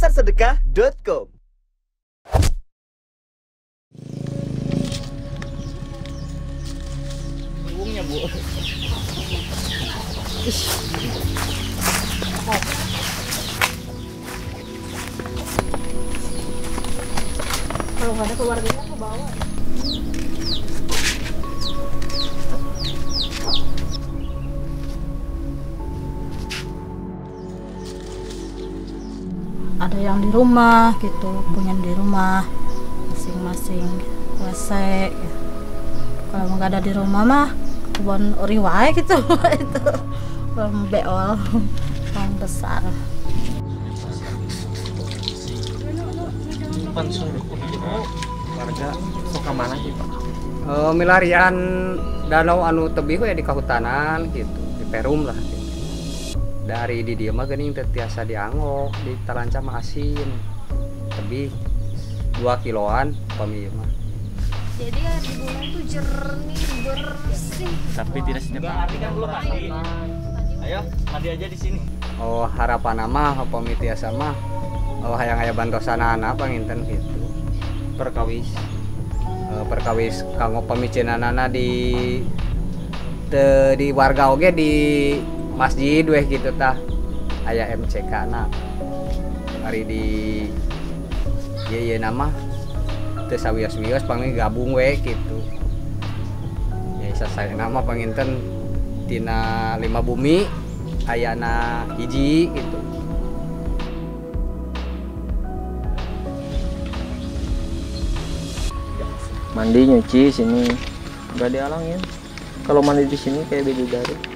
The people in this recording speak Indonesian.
pasarsedekah.com. Bunganya, Bu. Kalau nggak ada keluarganya aku bawa. Ada yang di rumah gitu, punya di rumah masing-masing WC gitu. Kalau nggak ada di rumah mah kebun riwai gitu itu belum beol yang besar. Warga suka mana sih, Pak? Milarian danau anu tebih ya di kahutanan gitu, di Perum lah gitu. Dari di dia mah geuning teu tiasa dianggo, di talanca mah asin. Tebih 2 kiloan pami mah. Jadi air di bulan tuh jernih, bersih. Tapi tidak sedepan. Kan belum mandi. Ayo, mandi aja di sini. Oh, harapan mah pami tiasa mah hayang aya bantosanana panginten gitu. Perkawis kanggo pamicenanana di warga oge di masjid weh gitu tah aya MCK na hari di ye nama teu sawios-wios panggil gabung we gitu ya isa saya nama panginten tina 5 bumi ayana hiji gitu. Mandi nyuci sini nggak dialangin. Kalau mandi di sini kayak bidadari.